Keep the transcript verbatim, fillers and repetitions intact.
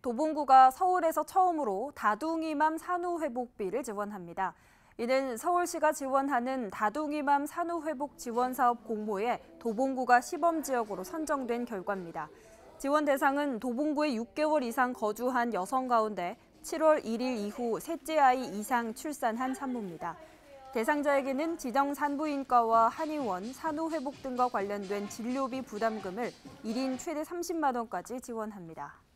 도봉구가 서울에서 처음으로 다둥이맘 산후회복비를 지원합니다. 이는 서울시가 지원하는 다둥이맘 산후회복 지원 사업 공모에 도봉구가 시범지역으로 선정된 결과입니다. 지원 대상은 도봉구에 육 개월 이상 거주한 여성 가운데 칠월 일일 이후 셋째 아이 이상 출산한 산모입니다. 대상자에게는 지정 산부인과와 한의원, 산후회복 등과 관련된 진료비 부담금을 일 인 최대 삼십만 원까지 지원합니다.